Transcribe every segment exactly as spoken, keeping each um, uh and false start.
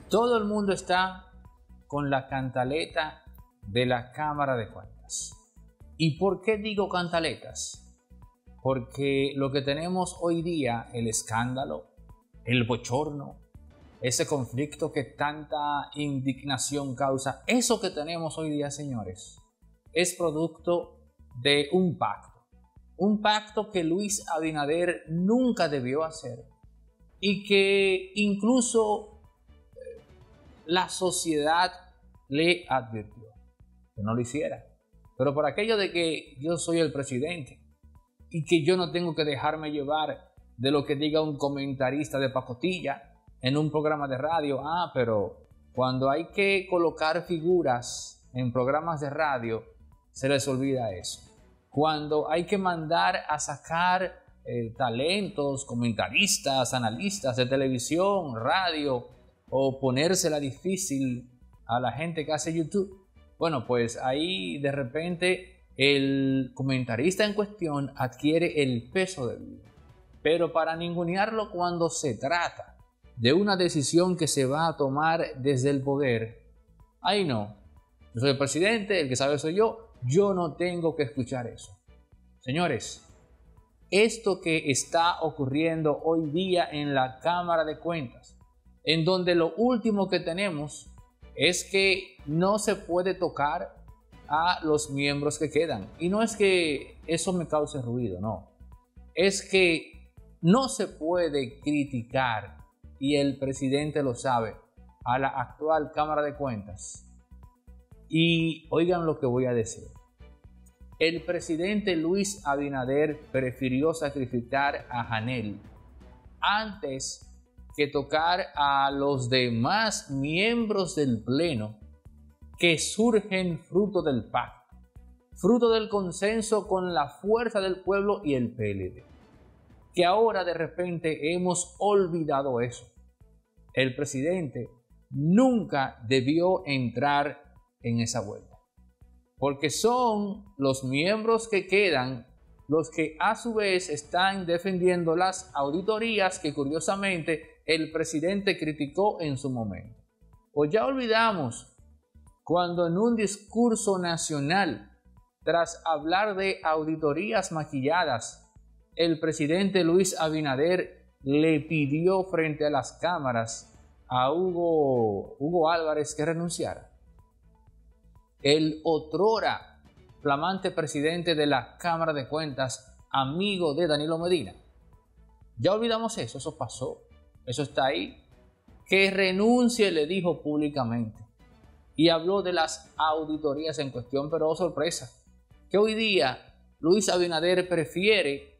Todo el mundo está con la cantaleta de la Cámara de Cuentas. ¿Y por qué digo cantaletas? Porque lo que tenemos hoy día, el escándalo, el bochorno, ese conflicto que tanta indignación causa, eso que tenemos hoy día, señores, es producto de un pacto. Un pacto que Luis Abinader nunca debió hacer y que incluso la sociedad le advirtió que no lo hiciera. Pero por aquello de que yo soy el presidente y que yo no tengo que dejarme llevar de lo que diga un comentarista de pacotilla en un programa de radio. Ah, pero cuando hay que colocar figuras en programas de radio, se les olvida eso. Cuando hay que mandar a sacar eh, talentos, comentaristas, analistas de televisión, radio, o ponérsela difícil a la gente que hace YouTube, bueno, pues ahí de repente el comentarista en cuestión adquiere el peso de vida. Pero para ningunearlo cuando se trata de una decisión que se va a tomar desde el poder, ahí no. Yo soy el presidente, el que sabe soy yo, yo no tengo que escuchar eso. Señores, esto que está ocurriendo hoy día en la Cámara de Cuentas, en donde lo último que tenemos es que no se puede tocar a los miembros que quedan. Y no es que eso me cause ruido, no. Es que no se puede criticar, y el presidente lo sabe, a la actual Cámara de Cuentas. Y oigan lo que voy a decir. El presidente Luis Abinader prefirió sacrificar a Janel antes que tocar a los demás miembros del Pleno que surgen fruto del pacto, fruto del consenso con la fuerza del pueblo y el P L D. Que ahora de repente hemos olvidado eso. El presidente nunca debió entrar en esa vuelta, porque son los miembros que quedan los que a su vez están defendiendo las auditorías que curiosamente el presidente criticó en su momento. O ya olvidamos cuando en un discurso nacional, tras hablar de auditorías maquilladas, el presidente Luis Abinader le pidió frente a las cámaras a Hugo, Hugo Álvarez que renunciara. El otrora flamante presidente de la Cámara de Cuentas, amigo de Danilo Medina. Ya olvidamos eso, eso pasó, eso está ahí. Que renuncie, le dijo públicamente. Y habló de las auditorías en cuestión, pero oh sorpresa, que hoy día Luis Abinader prefiere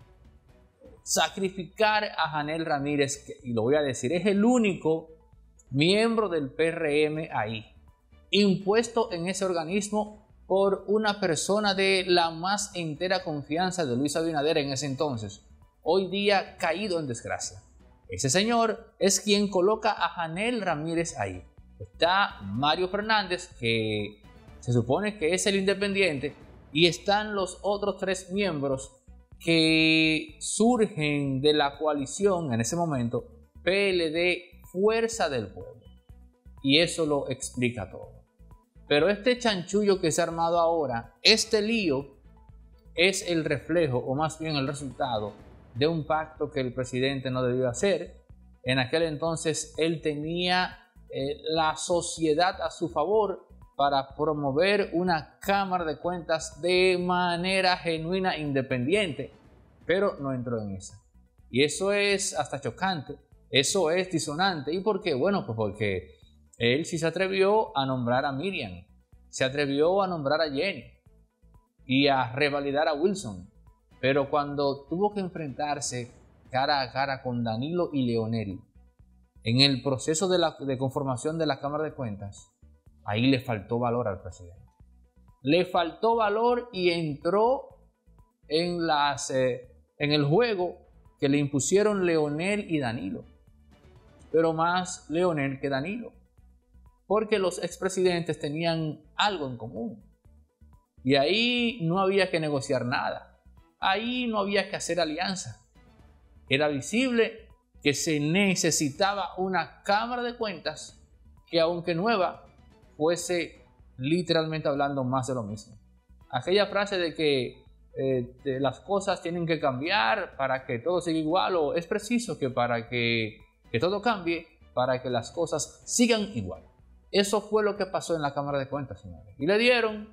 sacrificar a Janel Ramírez, que, y lo voy a decir, es el único miembro del P R M ahí, impuesto en ese organismo por una persona de la más entera confianza de Luis Abinader en ese entonces, hoy día caído en desgracia. Ese señor es quien coloca a Janel Ramírez ahí. Está Mario Fernández, que se supone que es el independiente, y están los otros tres miembros que surgen de la coalición en ese momento, P L D, Fuerza del Pueblo. Y eso lo explica todo. Pero este chanchullo que se ha armado ahora, este lío, es el reflejo, o más bien el resultado, de un pacto que el presidente no debió hacer. En aquel entonces él tenía eh, la sociedad a su favor para promover una Cámara de Cuentas de manera genuina e independiente, pero no entró en esa. Y eso es hasta chocante, eso es disonante. ¿Y por qué? Bueno, pues porque él sí se atrevió a nombrar a Miriam, se atrevió a nombrar a Jenny y a revalidar a Wilson, pero cuando tuvo que enfrentarse cara a cara con Danilo y Leonel en el proceso de, la, de conformación de la Cámara de Cuentas, ahí le faltó valor al presidente. Le faltó valor y entró en, las, eh, en el juego que le impusieron Leonel y Danilo, pero más Leonel que Danilo, porque los expresidentes tenían algo en común y ahí no había que negociar nada, ahí no había que hacer alianza. Era visible que se necesitaba una Cámara de Cuentas que, aunque nueva, fuese literalmente hablando más de lo mismo. Aquella frase de que eh, de las cosas tienen que cambiar para que todo siga igual, o es preciso que para que, que todo cambie, para que las cosas sigan igual. Eso fue lo que pasó en la Cámara de Cuentas, señores. Y le dieron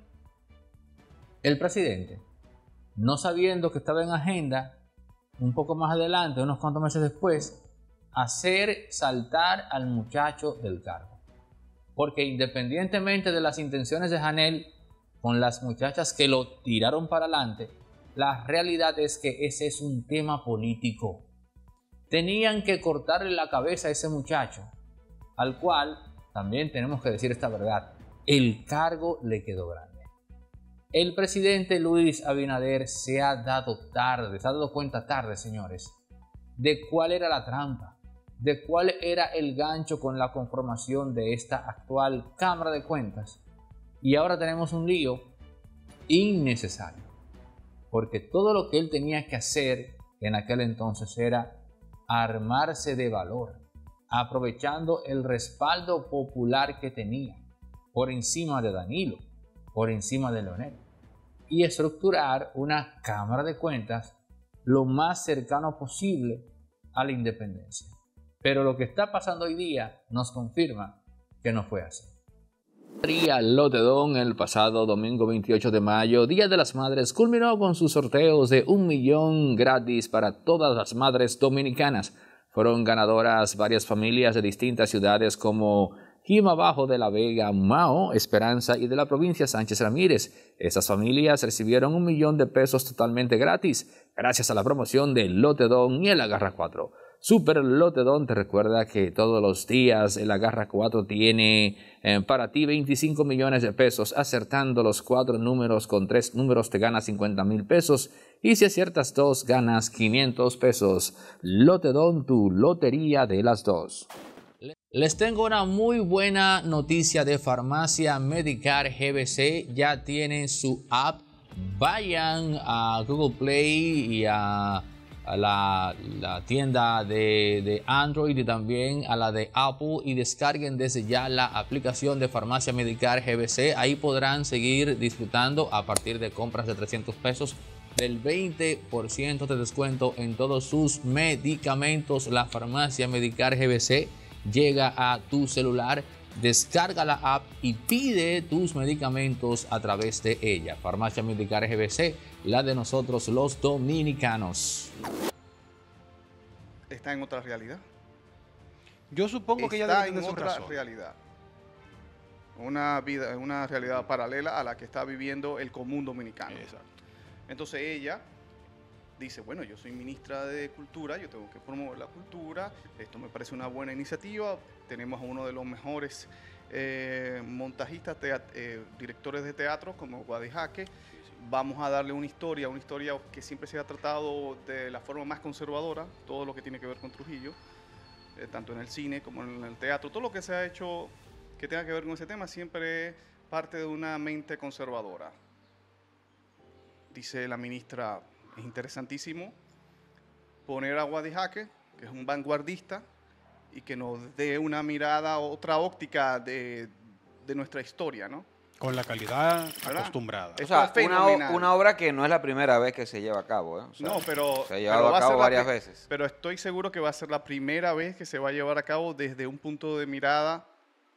el presidente, no sabiendo que estaba en agenda, un poco más adelante, unos cuantos meses después, hacer saltar al muchacho del cargo. Porque independientemente de las intenciones de Janel con las muchachas que lo tiraron para adelante, la realidad es que ese es un tema político. Tenían que cortarle la cabeza a ese muchacho, al cual, también tenemos que decir esta verdad, el cargo le quedó grande. El presidente Luis Abinader se ha dado tarde, se ha dado cuenta tarde, señores, de cuál era la trampa, de cuál era el gancho con la conformación de esta actual Cámara de Cuentas. Y ahora tenemos un lío innecesario, porque todo lo que él tenía que hacer en aquel entonces era armarse de valor, aprovechando el respaldo popular que tenía, por encima de Danilo, por encima de Leonel, y estructurar una Cámara de Cuentas lo más cercano posible a la independencia. Pero lo que está pasando hoy día nos confirma que no fue así. Lotería Lotedón el pasado domingo veintiocho de mayo, Día de las Madres, culminó con sus sorteos de un millón gratis para todas las madres dominicanas. Fueron ganadoras varias familias de distintas ciudades como Jimabajo de la Vega, Mao, Esperanza y de la provincia Sánchez Ramírez. Estas familias recibieron un millón de pesos totalmente gratis gracias a la promoción de Lotedón y el Agarra cuatro. Super Lotedón te recuerda que todos los días el Agarra cuatro tiene eh, para ti veinticinco millones de pesos. Acertando los cuatro números con tres números te ganas cincuenta mil pesos. Y si aciertas dos, ganas quinientos pesos. Lotedón, tu lotería de las dos. Les tengo una muy buena noticia de Farmacia Medicare G B C. Ya tienen su app. Vayan a Google Play y a... a la, la tienda de, de Android y también a la de Apple, y descarguen desde ya la aplicación de Farmacia Medicare G B C. Ahí podrán seguir disfrutando a partir de compras de trescientos pesos del veinte por ciento de descuento en todos sus medicamentos. La Farmacia Medicare G B C llega a tu celular. Descarga la app y pide tus medicamentos a través de ella. Farmacia Medicare G B C, la de nosotros los dominicanos. Está en otra realidad. Yo supongo que ella está debe en tener su otra razón. realidad. Una vida, una realidad paralela a la que está viviendo el común dominicano. Exacto. Entonces ella dice, bueno, yo soy ministra de Cultura, yo tengo que promover la cultura, esto me parece una buena iniciativa, tenemos a uno de los mejores eh, montajistas, eh, directores de teatro como Wadi Jaque, vamos a darle una historia, una historia que siempre se ha tratado de la forma más conservadora, todo lo que tiene que ver con Trujillo, eh, tanto en el cine como en el teatro, todo lo que se ha hecho que tenga que ver con ese tema siempre es parte de una mente conservadora. Dice la ministra, es interesantísimo poner a Wadi Jaque, que es un vanguardista, y que nos dé una mirada, otra óptica de, de nuestra historia, ¿no? Con la calidad ¿verdad? acostumbrada. Esto O sea, es fenomenal. una, una obra que no es la primera vez que se lleva a cabo, ¿eh? O sea, No, pero, se ha pero llevado va a a cabo ser la varias pri- veces. Pero estoy seguro que va a ser la primera vez que se va a llevar a cabo desde un punto de mirada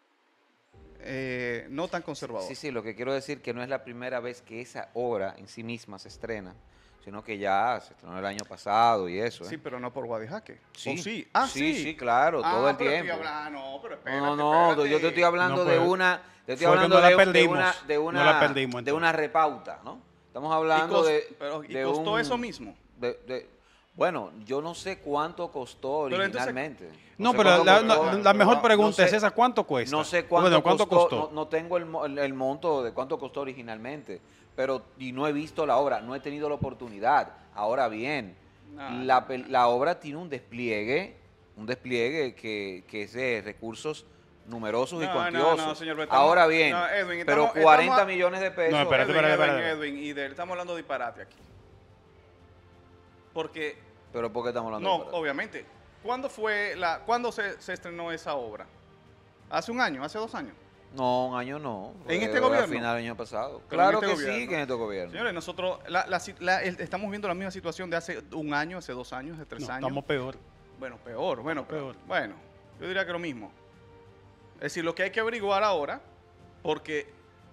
eh, no tan conservador. Sí, sí, lo que quiero decir que no es la primera vez que esa obra en sí misma se estrena, sino que ya se estrenó el año pasado y eso, ¿eh? Sí, pero no por Wadi Jaque. Sí, ¿O sí? Ah, sí. sí, sí, claro, Ah, todo el pero tiempo. estoy hablando- no, pero espérate, No, no, no, espérate. yo te estoy hablando No, de pues, una, te estoy fue hablando cuando la de, de perdimos, una, de no una, la perdimos, de entonces. una repauta, ¿no? Estamos Y, hablando cos- de, pero, ¿y de costó un- eso mismo? de- de- bueno, yo no sé cuánto costó Pero entonces- originalmente. No, sé pero cuánto la, costó. la- la mejor No pregunta es sé- esa, ¿cuánto cuesta? No sé cuánto, Bueno, ¿cuánto costó, costó? No, no tengo el, mo- el- el monto de cuánto costó originalmente, pero y no he visto la obra, no he tenido la oportunidad. Ahora bien, No, la, no, pel- no. la obra tiene un despliegue, un despliegue que, que es de recursos numerosos y No, no, cuantiosos. no, señor, pero estamos- Ahora bien, no, Edwin, pero estamos- cuarenta estamos a- millones de pesos. No, espérate, Edwin, espérate, Edwin, espérate. Edwin, y de- estamos hablando de disparate aquí. Porque, Pero ¿por qué estamos hablando no, de disparate? obviamente, ¿cuándo fue la, cuándo se, se estrenó esa obra? ¿Hace un año? ¿Hace dos años? No, un año no. ¿En fue este gobierno? A final del año pasado. Pero en Claro este que gobierno. sí, que en este gobierno. Señores, nosotros la, la, la, el, estamos viendo la misma situación de hace un año, hace dos años, hace tres No, años. estamos peor. Bueno, peor, bueno, pero, peor. bueno, yo diría que lo mismo. Es decir, lo que hay que averiguar ahora, porque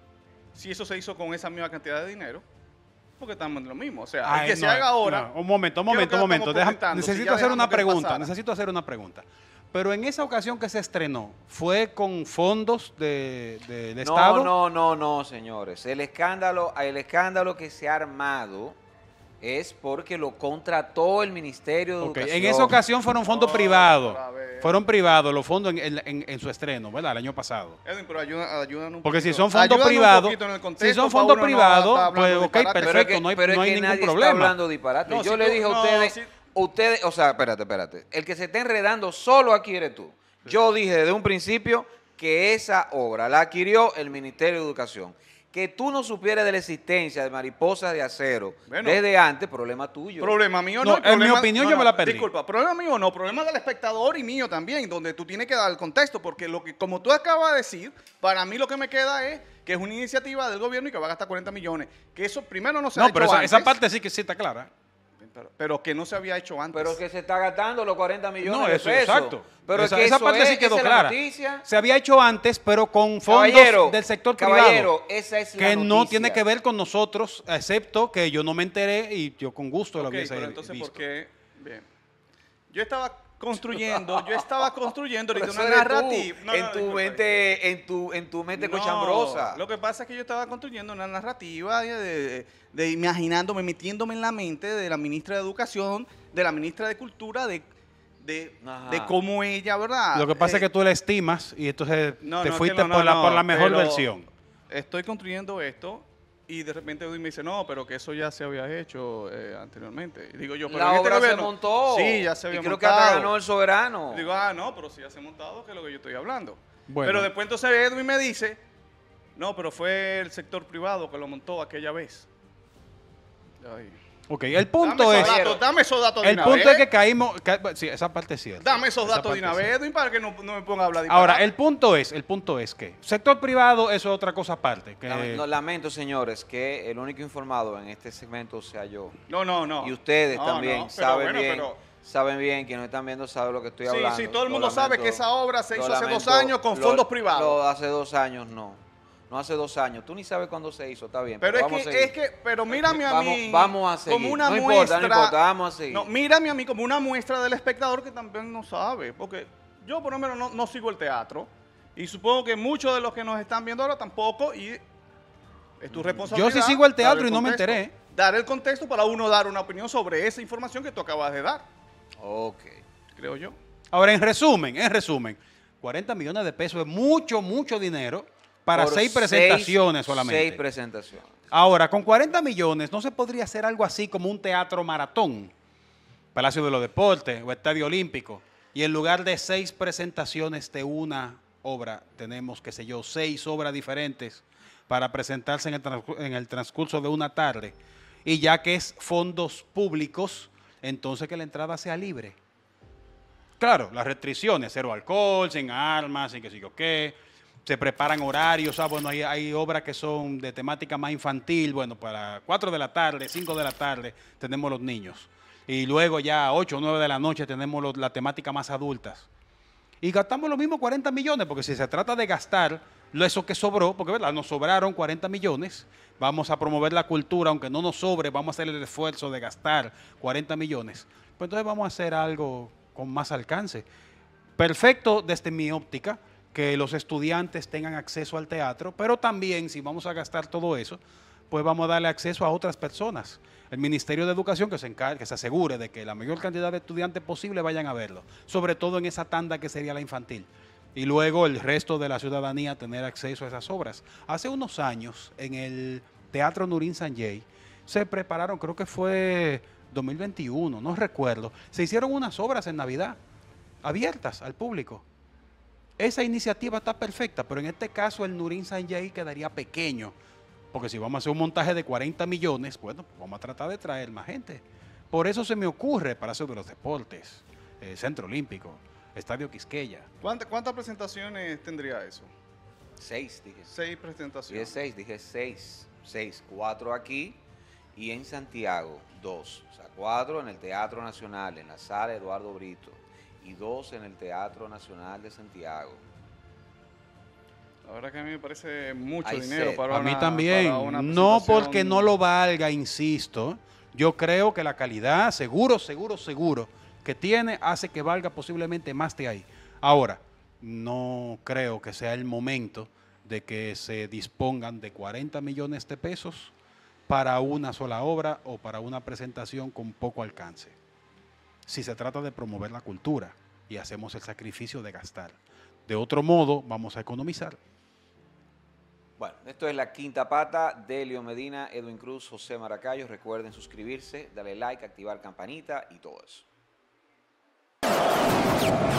si eso se hizo con esa misma cantidad de dinero, porque estamos en lo mismo. O sea, Ay, el que no, se haga ahora. no, un momento, un ¿qué es lo momento, que un momento. estamos Deja- proyectando? Si necesito ya hacer una dejamos que pregunta. pasara. Necesito hacer una pregunta. Pero en esa ocasión que se estrenó, ¿fue con fondos de, de- del No, Estado? no, no, no, señores. El escándalo, el escándalo que se ha armado es porque lo contrató el Ministerio de Ok, Educación. en esa ocasión fueron fondos No, privados. otra vez. Fueron privados los fondos en, en- en- en su estreno, ¿verdad? El año pasado. Edwin, pero ayuda, ayúdanos un Porque si poquito. son fondos Ayúdanos un privados, poquito en el si contexto son para fondos uno no privados, estar hablando pues ok, disparate. perfecto, Pero es que, no hay- pero es no hay que ningún nadie problema. está hablando disparate. No, Yo si le tú- dije a no, ustedes, si- ustedes, o sea, espérate, espérate. El que se está enredando solo aquí eres tú. Yo dije desde un principio que esa obra la adquirió el Ministerio de Educación. Que tú no supieras de la existencia de Mariposas de Acero Bueno. desde antes, problema tuyo. Problema mío No, no. en problema- mi opinión yo me la perdí. Disculpa, problema mío no, problema del espectador y mío también, donde tú tienes que dar el contexto, porque lo que, como tú acabas de decir, para mí lo que me queda es que es una iniciativa del gobierno y que va a gastar cuarenta millones. Que eso primero no se ha No, hecho pero esa, antes, esa parte sí que sí está clara. pero, pero que no se había hecho antes. Pero que se está gastando los cuarenta millones No, de eso, pesos. exacto. Pero esa es que esa eso parte es, sí quedó esa es la clara. noticia. Se había hecho antes, pero con fondos Caballero, del sector caballero, privado. esa es la Que no noticia. tiene que ver con nosotros, excepto que yo no me enteré y yo con gusto lo Ok, hubiese pero entonces, visto. ¿por qué? Bien. Yo estaba construyendo, yo estaba construyendo Pero ahorita eso una eres tú, narrativa. No, en, no, tu disculpa. mente, en, tu, en tu mente No, cochambrosa. Lo que pasa es que yo estaba construyendo una narrativa de, de- de imaginándome, metiéndome en la mente de la ministra de Educación, de la ministra de Cultura, de, de, Ajá. de cómo ella, ¿verdad? Lo que pasa Eh, es que tú la estimas y entonces no, te no, fuiste que no, no, por, la, no, por la mejor pero versión. Estoy construyendo esto y de repente Edwin me dice, no, pero que eso ya se había hecho eh, anteriormente. Y digo yo, pero La en este obra se gobierno- montó. Sí, ya se había Y creo montado. que hasta ganó el soberano. Digo, ah, no, pero si ya se ha montado, que es lo que yo estoy hablando. Bueno. Pero después entonces Edwin me dice, no, pero fue el sector privado que lo montó aquella vez. Ay. Ok, el punto dame es... esos datos, dame esos datos de El una punto vez. es que caímos... ca- sí, esa parte es cierta. Dame esos Esa datos de parte una es vez, Edwin, para que no, no me ponga a hablar de Ahora, el punto es, el punto es que sector privado eso es otra cosa aparte. Que, Lame- no, lamento, señores, que el único informado en este segmento sea yo. No, no, no. Y ustedes No, también no, pero saben bueno, bien, pero- saben bien, quienes están viendo saben lo que estoy Sí, hablando. sí, todo el Lo mundo sabe lamento, que esa obra se lo hizo hace dos lamento, años con lo- fondos privados. lo hace dos años no. No hace dos años. Tú ni sabes cuándo se hizo, está bien. Pero es vamos que, a seguir. es que, pero mírame a Vamos- mí. vamos a seguir. Como una No importa, muestra. no importa, vamos a seguir. No, mírame a mí como una muestra del espectador que también no sabe. Porque yo, por lo menos, no, no sigo el teatro. Y supongo que muchos de los que nos están viendo ahora tampoco. Y es tu responsabilidad. Yo sí sigo el dar teatro y no me contexto. enteré. Dar el contexto para uno dar una opinión sobre esa información que tú acabas de dar, Ok. creo yo. Ahora, en resumen, en resumen, cuarenta millones de pesos es mucho, mucho dinero para Por seis seis- presentaciones solamente. Seis presentaciones. Ahora, con cuarenta millones, ¿no se podría hacer algo así como un teatro maratón? Palacio de los Deportes o Estadio Olímpico. Y en lugar de seis presentaciones de una obra, tenemos, qué sé yo, seis obras diferentes para presentarse en el, transcu- en el transcurso de una tarde. Y ya que es fondos públicos, entonces que la entrada sea libre. Claro, las restricciones, cero alcohol, sin armas, sin qué sé yo qué. Se preparan horarios, ah, bueno, hay, hay obras que son de temática más infantil, bueno, para cuatro de la tarde, cinco de la tarde tenemos los niños. Y luego ya a ocho o nueve de la noche tenemos los- la temática más adultas. Y gastamos lo mismo cuarenta millones, porque si se trata de gastar lo eso que sobró, porque ¿verdad? Nos sobraron cuarenta millones, vamos a promover la cultura, aunque no nos sobre, vamos a hacer el esfuerzo de gastar cuarenta millones. Pues entonces vamos a hacer algo con más alcance. Perfecto desde mi óptica, que los estudiantes tengan acceso al teatro, pero también si vamos a gastar todo eso, pues vamos a darle acceso a otras personas. El Ministerio de Educación que se encargue, que se asegure de que la mayor cantidad de estudiantes posible vayan a verlo, sobre todo en esa tanda que sería la infantil. Y luego el resto de la ciudadanía tener acceso a esas obras. Hace unos años, en el Teatro Nurín Sanjay, se prepararon, creo que fue dos mil veintiuno, no recuerdo, se hicieron unas obras en Navidad, abiertas al público. Esa iniciativa está perfecta, pero en este caso el Nurín Sanjay quedaría pequeño, porque si vamos a hacer un montaje de cuarenta millones, bueno, pues vamos a tratar de traer más gente. Por eso se me ocurre Palacio de los Deportes, eh, Centro Olímpico, Estadio Quisqueya. ¿Cuánta- ¿Cuántas presentaciones tendría eso? Seis, dije. Seis Dije presentaciones. seis, dije seis. Seis, cuatro aquí y en Santiago, dos. O sea, cuatro en el Teatro Nacional, en la sala Eduardo Brito, y dos en el Teatro Nacional de Santiago. La verdad que a mí me parece mucho Hay dinero sed. para A mí una- también, para una no presentación. porque no lo valga, insisto, yo creo que la calidad, seguro, seguro, seguro, que tiene, hace que valga posiblemente más de ahí. Ahora, no creo que sea el momento de que se dispongan de cuarenta millones de pesos para una sola obra o para una presentación con poco alcance. Si se trata de promover la cultura y hacemos el sacrificio de gastar. De otro modo, vamos a economizar. Bueno, esto es La Quinta Pata, Delio Medina, Edwin Cruz, José Maracayo. Recuerden suscribirse, darle like, activar campanita y todo eso.